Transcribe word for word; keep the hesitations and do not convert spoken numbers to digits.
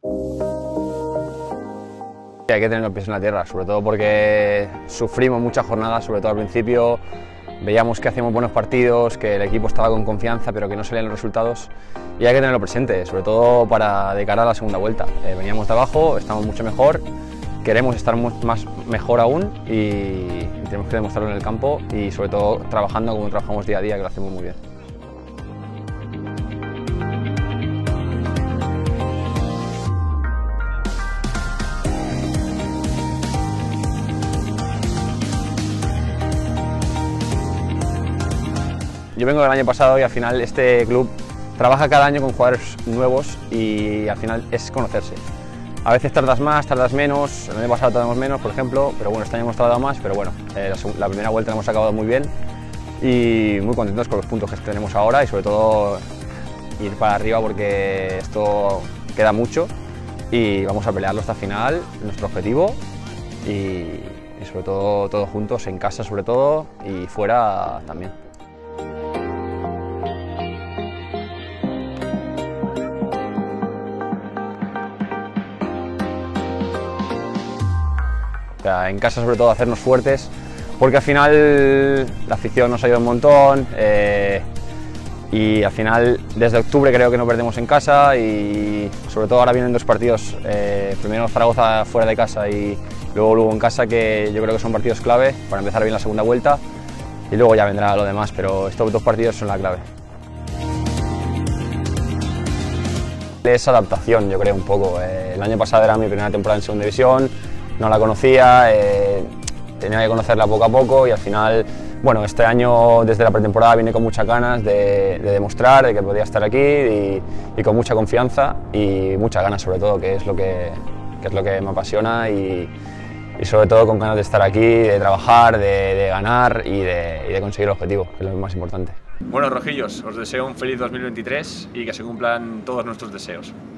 Hay que tener los pies en la tierra, sobre todo porque sufrimos muchas jornadas, sobre todo al principio. Veíamos que hacíamos buenos partidos, que el equipo estaba con confianza, pero que no salían los resultados. Y hay que tenerlo presente, sobre todo para de cara a la segunda vuelta. Eh, veníamos de abajo, estamos mucho mejor, queremos estar más mejor aún y, y tenemos que demostrarlo en el campo y sobre todo trabajando como trabajamos día a día, que lo hacemos muy bien. Yo vengo del año pasado y al final este club trabaja cada año con jugadores nuevos y al final es conocerse. A veces tardas más, tardas menos, el año pasado tardamos menos, por ejemplo, pero bueno, este año hemos tardado más, pero bueno, eh, la, la primera vuelta la hemos acabado muy bien y muy contentos con los puntos que tenemos ahora y sobre todo ir para arriba porque esto queda mucho y vamos a pelearlo hasta el final, nuestro objetivo y, y sobre todo todos juntos, en casa sobre todo y fuera también. O sea, en casa sobre todo hacernos fuertes, porque al final la afición nos ha ido un montón eh, y al final desde octubre creo que no perdemos en casa y sobre todo ahora vienen dos partidos, eh, primero Zaragoza fuera de casa y luego Lugo en casa, que yo creo que son partidos clave para empezar bien la segunda vuelta y luego ya vendrá lo demás, pero estos dos partidos son la clave. Es adaptación, yo creo, un poco. Eh, el año pasado era mi primera temporada en segunda división, no la conocía, eh, tenía que conocerla poco a poco y al final, bueno, este año desde la pretemporada vine con muchas ganas de, de demostrar de que podía estar aquí y, y con mucha confianza y muchas ganas sobre todo, que es lo que, que, es lo que me apasiona y, y sobre todo con ganas de estar aquí, de trabajar, de, de ganar y de, y de conseguir el objetivo, que es lo más importante. Bueno, rojillos, os deseo un feliz dos mil veintitrés y que se cumplan todos nuestros deseos.